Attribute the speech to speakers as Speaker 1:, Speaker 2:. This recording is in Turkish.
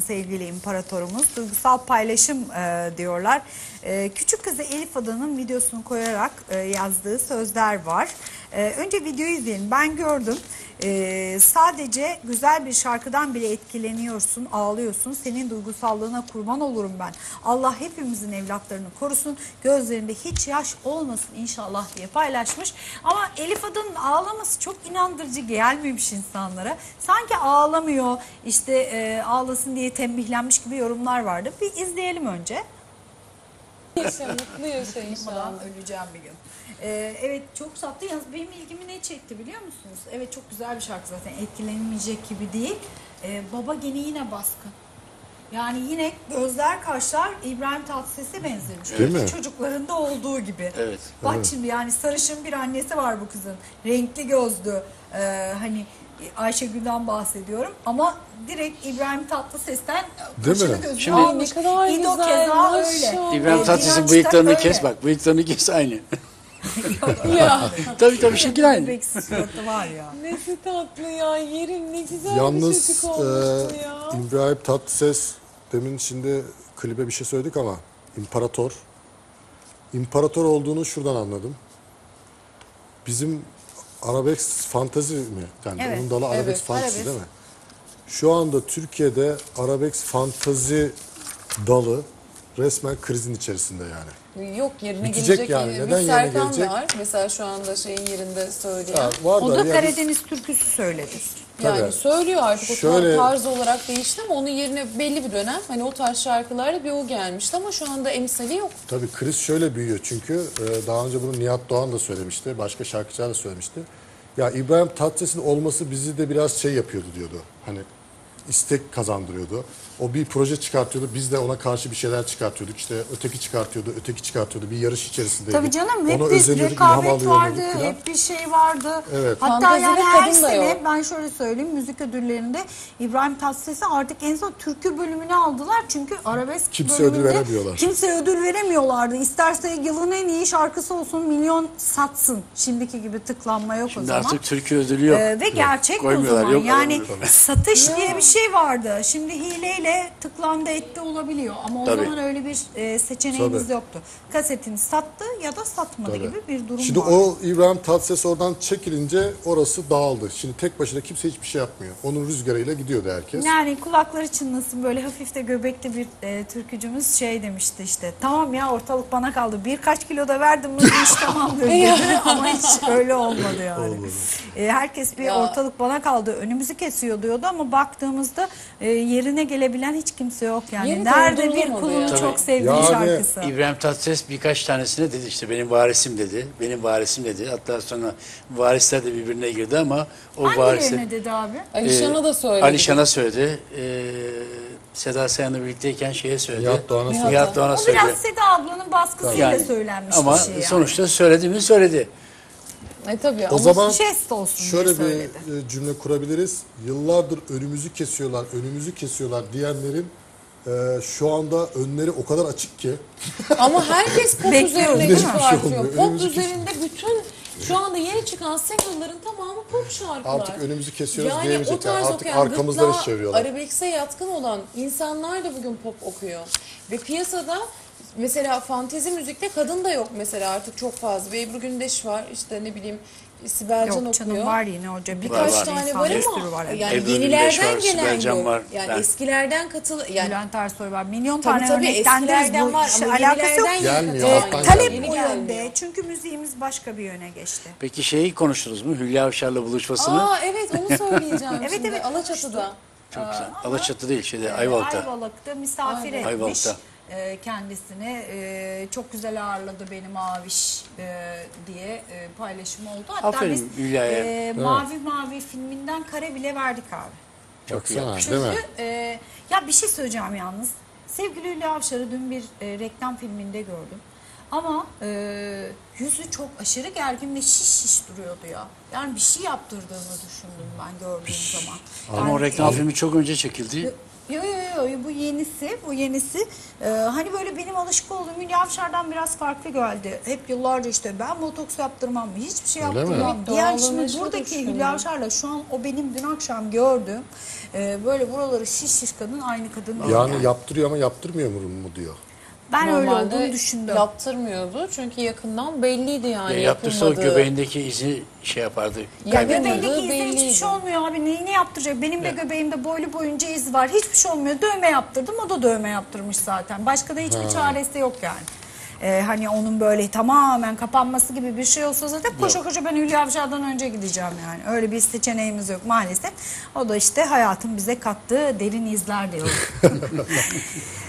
Speaker 1: sevgili imparatorumuz. Duygusal paylaşım diyorlar. Küçük kızı Elif Ada'nın videosunu koyarak yazdığı sözler var. Önce videoyu izleyelim. Ben gördüm. Sadece güzel bir şarkıdan bile etkileniyorsun, ağlıyorsun. Senin duygusallığına kurban olurum ben. Allah hepimizin evlatlarını korusun. Gözlerinde hiç yaş olmasın inşallah diye paylaşmış. Ama Elif Ada'nın ağlaması çok inandırıcı gelmemiş insanlara. Sanki ağlamıyor, işte ağlasın diye tembihlenmiş gibi yorumlar vardı. Bir izleyelim önce.
Speaker 2: Yaşa, mutlu yaşa inşallah.
Speaker 1: Öleceğim bir gün. Evet, çok sattı. Yalnız benim ilgimi ne çekti biliyor musunuz? Evet, çok güzel bir şarkı zaten. Etkilenmeyecek gibi değil. Baba gene yine baskın. Yani yine gözler kaşlar İbrahim Tatlıses'e benzemiş.
Speaker 3: Değil mi?
Speaker 1: Çocuklarında olduğu gibi.
Speaker 4: Evet.
Speaker 1: Bak
Speaker 3: Evet.
Speaker 1: şimdi yani sarışın bir annesi var bu kızın. Renkli gözlü. Hani Ayşegül'den bahsediyorum. Ama direkt İbrahim Tatlıses'ten
Speaker 3: Değil
Speaker 1: kaşını
Speaker 3: mi?
Speaker 1: gözünü
Speaker 4: Şimdi-
Speaker 1: almış.
Speaker 2: Ne kadar
Speaker 1: İdo
Speaker 2: güzel,
Speaker 1: keza öyle.
Speaker 2: maşallah.
Speaker 4: İbrahim Tatlıses'in
Speaker 1: Diyanet
Speaker 4: bıyıklarını
Speaker 1: öyle.
Speaker 4: kes bak. Bıyıklarını kes aynı.
Speaker 2: Ya
Speaker 4: tabii şekil aynı.
Speaker 1: Bebeksiz suratı var ya.
Speaker 2: nesi tatlı ya, yerim ne güzel
Speaker 3: Yalnız
Speaker 2: bir çocuk olmuştu ya.
Speaker 3: İbrahim Tatlıses, demin şimdi klibe bir şey söyledik ama imparator. İmparator olduğunu şuradan anladım. Bizim arabesk fantezi mi? Yani
Speaker 1: Evet.
Speaker 3: onun dalı arabesk
Speaker 2: Evet,
Speaker 3: fantezi
Speaker 1: arabesk.
Speaker 3: değil mi? Şu anda Türkiye'de arabesk fantezi dalı resmen krizin içerisinde yani.
Speaker 2: Yok, yerine
Speaker 3: Bitecek
Speaker 2: gelecek.
Speaker 3: yani.
Speaker 2: Bir
Speaker 3: Neden yerine
Speaker 2: Serkan
Speaker 3: gelecek?
Speaker 2: var. Mesela şu anda şeyin yerinde söyleyen.
Speaker 3: Ya, var
Speaker 1: O da
Speaker 3: yani
Speaker 1: Karadeniz türküsü söyledi.
Speaker 2: Yani
Speaker 3: Tabii.
Speaker 2: söylüyor artık, o
Speaker 3: Şöyle-
Speaker 2: tarz olarak değişti ama onun yerine belli bir dönem hani o tarz şarkılarla bir o gelmişti ama şu anda emsali yok.
Speaker 3: Tabii kriz şöyle büyüyor çünkü daha önce bunu Nihat Doğan da söylemişti, başka şarkıcılar da söylemişti. Ya İbrahim Tatlıses'in olması bizi de biraz şey yapıyordu diyordu. Hani istek kazandırıyordu. O bir proje çıkartıyordu, biz de ona karşı bir şeyler çıkartıyorduk. İşte öteki çıkartıyordu, öteki çıkartıyordu. Bir yarış içerisindeydik.
Speaker 1: Tabii canım, hep
Speaker 3: Ona
Speaker 1: bir
Speaker 3: özeniyorduk, ilham
Speaker 1: rekabet
Speaker 3: alıyorduk
Speaker 1: vardı,
Speaker 3: falan.
Speaker 1: hep bir şey vardı.
Speaker 3: Evet.
Speaker 1: Hatta
Speaker 2: Fantezide
Speaker 1: yani her
Speaker 2: kadın da
Speaker 1: sene
Speaker 2: yok.
Speaker 1: ben şöyle söyleyeyim, müzik ödüllerinde İbrahim Tatlıses'i artık en son türkü bölümünü aldılar. Çünkü arabesk
Speaker 3: Kimse
Speaker 1: bölümünde
Speaker 3: ödül veremiyorlar.
Speaker 1: kimse ödül veremiyorlardı. İsterse yılın en iyi şarkısı olsun, milyon satsın. Şimdiki gibi tıklanma yok o
Speaker 4: Şimdi
Speaker 1: zaman.
Speaker 4: artık türkü ödülü yok.
Speaker 1: Ve gerçek o
Speaker 4: Koymuyorlar,
Speaker 1: zaman.
Speaker 4: yok,
Speaker 1: Yani
Speaker 4: alamıyorlar.
Speaker 1: satış diye bir şey vardı. Şimdi hileyle tıklandı etti olabiliyor. Ama o
Speaker 4: Tabii.
Speaker 1: zaman öyle bir seçeneğimiz
Speaker 3: Tabii.
Speaker 1: yoktu. Kasetini sattı ya da satmadı
Speaker 3: Tabii.
Speaker 1: gibi bir durum
Speaker 3: Şimdi
Speaker 1: var.
Speaker 3: o İbrahim Tatlıses oradan çekilince orası dağıldı. Şimdi tek başına kimse hiçbir şey yapmıyor. Onun rüzgarıyla gidiyordu herkes.
Speaker 1: Yani kulakları çınlasın, böyle hafif de göbekli bir türkücümüz şey demişti işte. Tamam ya, ortalık bana kaldı. Birkaç kilo da verdim mi bu iş tamamdır dedi. Ama hiç öyle olmadı yani. Herkes bir
Speaker 2: Ya.
Speaker 1: ortalık bana kaldı, önümüzü kesiyor diyordu ama baktığımızda yerine gelebilen hiç kimse yok yani.
Speaker 2: Yeni
Speaker 1: Nerede bir
Speaker 2: doldurulamadı
Speaker 1: kulun
Speaker 2: ya.
Speaker 1: çok sevdiği
Speaker 3: Yani-
Speaker 1: şarkısı.
Speaker 4: İbrahim Tatlıses birkaç tanesine dedi işte benim varisim dedi. Benim varisim dedi. Hatta sonra varisler de birbirine girdi ama o varisler...
Speaker 1: Hangilerine dedi abi?
Speaker 2: Alişan'a da söyledi.
Speaker 4: Alişan'a söyledi. Seda Sayan'la birlikteyken şeye söyledi.
Speaker 3: Nihat Doğan'a söyledi.
Speaker 4: Nihat Doğan'a
Speaker 1: O
Speaker 4: söyledi.
Speaker 1: biraz Seda ablanın baskısıyla
Speaker 4: Yani,
Speaker 1: söylenmiş
Speaker 4: ama
Speaker 1: bir şey yani.
Speaker 4: sonuçta söyledi mi söyledi.
Speaker 2: Tabii
Speaker 3: O
Speaker 2: ama
Speaker 3: zaman
Speaker 1: jest olsun
Speaker 3: şöyle
Speaker 1: diye
Speaker 3: bir
Speaker 1: söyledi.
Speaker 3: cümle kurabiliriz. Yıllardır önümüzü kesiyorlar, önümüzü kesiyorlar diyenlerin şu anda önleri o kadar açık ki.
Speaker 2: ama herkes pop
Speaker 1: Bekliyoruz,
Speaker 2: üzerine
Speaker 1: değil mi?
Speaker 2: çıkartıyor.
Speaker 3: Hiçbir şey
Speaker 2: Pop
Speaker 3: olmuyor. Önümüzü
Speaker 2: üzerinde bütün şu anda yeni çıkan single'ların tamamı pop şarkılar.
Speaker 3: Artık önümüzü kesiyoruz
Speaker 2: yani o
Speaker 3: diyemeyecekler.
Speaker 2: tarz
Speaker 3: Artık
Speaker 2: okuyan,
Speaker 3: arkamızdan iş
Speaker 2: gırtlağa,
Speaker 3: çeviriyorlar.
Speaker 2: arabesk'e yatkın olan insanlar da bugün pop okuyor. Ve piyasada mesela fantezi müzikte kadın da yok mesela artık çok fazla. Bir Ebru Gündeş var, işte ne bileyim Sibel Can
Speaker 1: Yok canım,
Speaker 2: okuyor.
Speaker 1: var yine hoca.
Speaker 2: Birkaç
Speaker 4: Var.
Speaker 2: tane var
Speaker 1: Bir sürü
Speaker 2: ama
Speaker 1: var.
Speaker 2: yani
Speaker 4: Ebru Gündeş
Speaker 2: yenilerden
Speaker 4: var, Sibel
Speaker 2: gelen
Speaker 4: Can
Speaker 2: yok.
Speaker 4: var.
Speaker 2: Yani
Speaker 4: Ben-
Speaker 2: eskilerden yani
Speaker 1: Bülent Ersoy var. Milyon
Speaker 2: tabii
Speaker 1: tane örneklendiririz.
Speaker 2: eskilerden
Speaker 1: bu
Speaker 2: var
Speaker 1: işe
Speaker 2: ama
Speaker 1: alakası yok.
Speaker 2: yenilerden
Speaker 3: Gelmiyor,
Speaker 2: yeni
Speaker 3: alttan
Speaker 2: katılıyor.
Speaker 1: Talep
Speaker 2: Yeni
Speaker 1: bu
Speaker 2: gelmiyor.
Speaker 1: yönde. Çünkü müziğimiz başka bir yöne geçti.
Speaker 4: Peki şeyi konuştunuz mu? Hülya Avşar'la buluşmasını.
Speaker 2: Aa evet, onu söyleyeceğim
Speaker 1: Evet,
Speaker 2: şimdi.
Speaker 1: evet,
Speaker 2: Alaçatı'da.
Speaker 4: Çok güzel. Alaçatı değil şeyde Ayvalık'ta.
Speaker 1: Ayvalık'ta misafir etmiş
Speaker 4: Ayvalık'ta.
Speaker 1: kendisini. Çok güzel ağırladı beni Maviş diye paylaşım oldu. Hatta
Speaker 4: Aferin
Speaker 1: biz
Speaker 4: Hülya'ya.
Speaker 1: Mavi Mavi filminden kare bile verdik abi.
Speaker 4: Çok iyi
Speaker 3: Baksana,
Speaker 4: yapmış.
Speaker 3: değil mi?
Speaker 1: Çünkü ya bir şey söyleyeceğim yalnız. Sevgili Hülya Avşar'ı dün bir reklam filminde gördüm. Ama yüzü çok aşırı gergin ve şiş duruyordu ya. Yani bir şey yaptırdığını düşündüm ben gördüğüm zaman.
Speaker 4: Ama o
Speaker 1: Yani,
Speaker 4: reklam filmi çok önce çekildi.
Speaker 1: Yo, bu yenisi. Hani böyle benim alışık olduğum Hülya Avşar'dan biraz farklı geldi. Hep yıllarca işte ben botoks yaptırmam, hiçbir şey
Speaker 3: Öyle mi?
Speaker 1: yaptırmam.
Speaker 2: Evet,
Speaker 1: Yani
Speaker 2: doğallaşıyor
Speaker 1: şimdi
Speaker 2: da
Speaker 1: buradaki
Speaker 2: şimdi.
Speaker 1: Hülya Avşar'la şu an o benim dün akşam gördüğüm böyle buraları şiş kadın aynı kadın değil.
Speaker 3: Yani yaptırıyor ama yaptırmıyor mu diyor.
Speaker 1: Ben öyle
Speaker 2: Normalde
Speaker 1: olduğunu düşündüm.
Speaker 2: yaptırmıyordu çünkü yakından belliydi yani
Speaker 4: Yaptırsa o
Speaker 2: yapılmadığı.
Speaker 4: göbeğindeki izi şey yapardı.
Speaker 1: Ya
Speaker 2: Kaybederdi.
Speaker 1: göbeğindeki izde hiçbir
Speaker 2: Belliydi.
Speaker 1: şey olmuyor abi. Neyini yaptıracak? Benim de göbeğimde boylu boyunca iz var. Hiçbir şey olmuyor. Dövme yaptırdım. O da dövme yaptırmış zaten. Başka da hiçbir çaresi yok yani. Hani onun böyle tamamen kapanması gibi bir şey olsa zaten koşa koşa ben Hülya Avşar'dan önce gideceğim yani. Öyle bir seçeneğimiz yok maalesef. O da işte hayatın bize kattığı derin izler diyor.